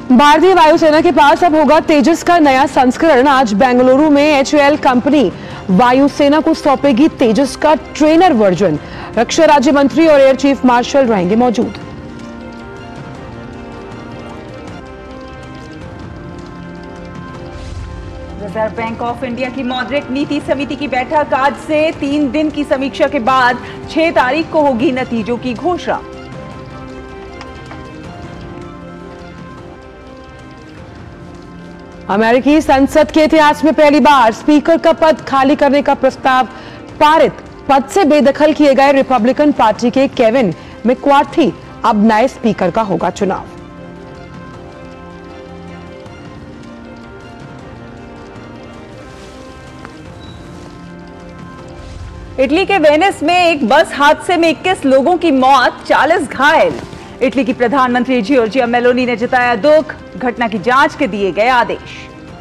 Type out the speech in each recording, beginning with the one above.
भारतीय वायुसेना के पास अब होगा तेजस का नया संस्करण। आज बेंगलुरु में HAL कंपनी वायुसेना को सौंपेगी तेजस का ट्रेनर वर्जन। रक्षा राज्य मंत्री और एयर चीफ मार्शल रहेंगे मौजूद। रिजर्व बैंक ऑफ इंडिया की मौद्रिक नीति समिति की बैठक आज से 3 दिन की समीक्षा के बाद 6 तारीख को होगी नतीजों की घोषणा। अमेरिकी संसद के इतिहास में पहली बार स्पीकर का पद खाली करने का प्रस्ताव पारित। पद से बेदखल किए गए रिपब्लिकन पार्टी के केविन मैककार्थी अब नए स्पीकर का होगा चुनाव। इटली के वेनिस में एक बस हादसे में 21 लोगों की मौत, 40 घायल। इटली की प्रधानमंत्री जॉर्जिया मेलोनी ने जताया दुख, घटना की जांच के दिए गए आदेश।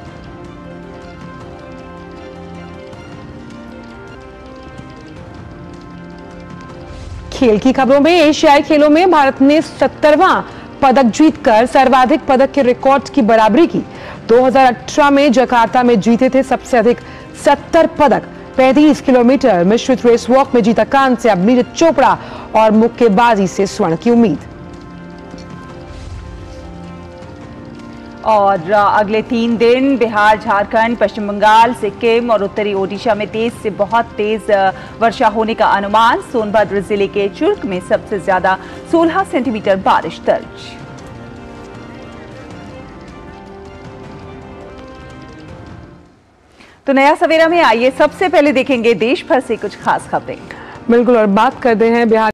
खेल की खबरों में एशियाई खेलों में भारत ने 70वां पदक जीतकर सर्वाधिक पदक के रिकॉर्ड की बराबरी की। 2018 में जकार्ता में जीते थे सबसे अधिक 70 पदक। 35 किलोमीटर मिश्रित रेस वॉक में जीता कांस्य। अब नीरज चोपड़ा और मुक्केबाजी से स्वर्ण की उम्मीद। और अगले 3 दिन बिहार, झारखंड, पश्चिम बंगाल, सिक्किम और उत्तरी ओडिशा में तेज से बहुत तेज वर्षा होने का अनुमान। सोनभद्र जिले के चुर्क में सबसे ज्यादा 16 सेंटीमीटर बारिश दर्ज। तो नया सवेरा में आइए सबसे पहले देखेंगे देश भर से कुछ खास खबरें। बिल्कुल, और बात करते हैं बिहार